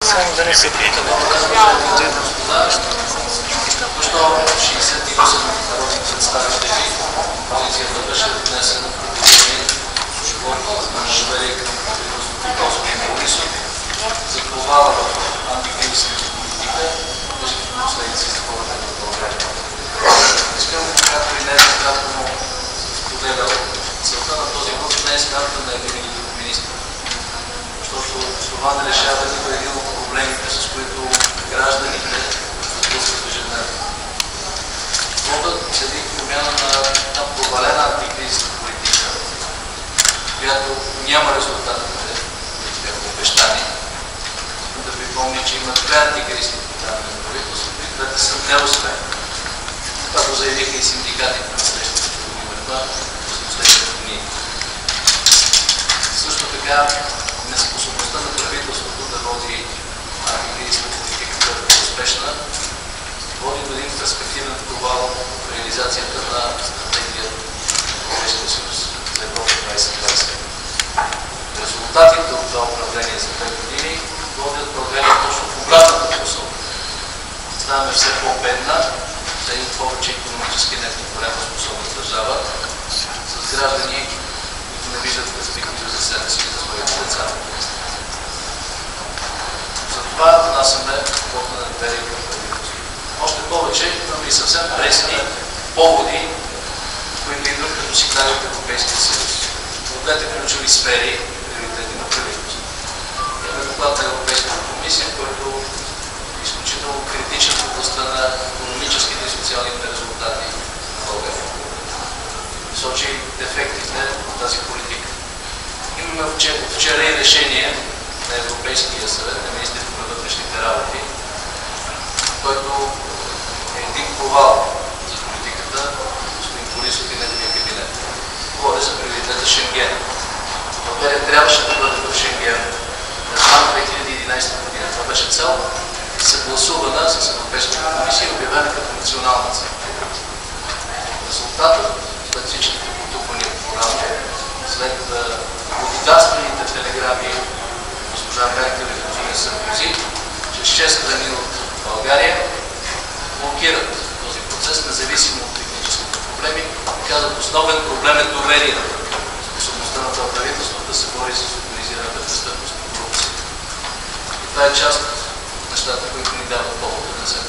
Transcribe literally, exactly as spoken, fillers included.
Само да не се пита да Защо шейсет и осем народни представители коалицията беше внесена предложение на недоверие към правителството Господин Борисов за провала в антикризисната политика, тежките последици за хората в България. Искам, както и днес, както му споделял, целта на този въпрос не е смятата на един или друг министр, защото това не решава нито един от проблемите, с които гражданите сблъскват ежедневно. Водът седи промяна на една провалена антикризисна политика, която няма резултатите, които бяха обещани. Да припомня, че има две антикризисни програми на правителството и двете са неуспешни. Това го заявиха и синдикатите на срещата в това през последните дни. Също така, неспособността на правителството да води антикризисна политика, която е успешна, води до един перспективен провал в реализацията на стратегия Европейския съюз за Европа двайсет двайсет. Резултатите от това управление за две години водят България точно в обратната посока. Ставаме все по-бедна, все повече икономически неконкурентоспособна държава, с граждани, които не виждат перспектива за себе си и за своите деца. Затова внасяме вот на недоверие към правителството. Още повече имаме и съвсем пресни поводи, които идват като сигнали от Европейския съюз. В двете ключови сфери, приоритети на правителството. Имаме доклад на Европейската комисия, който е изключително критичен в областта на икономическите и социалните резултати на България. Сочи дефектите от тази политика. Имаме вчера и решение на Европейския съвет на министрите на вътрешните работи, който е един провал за политиката господин Борисов и неговия кабинет. Говоря за приоритета Шенген. България трябваше да бъде в Шенген през март две хиляди и единадесета година. Това беше цел, съгласувана с Европейската комисия и обявена като национална цел. Резултатът след всичките потупвания в програма, след благодатствените телеграми госпожа Меркел и господин Саркози, че шест страни от България блокират този процес, независимо от техническите проблеми. Казват, основен проблем е доверие, способността на това правителство да се бори с организираната престъпност и корупция. И това е част от нещата, които ни дават повод да се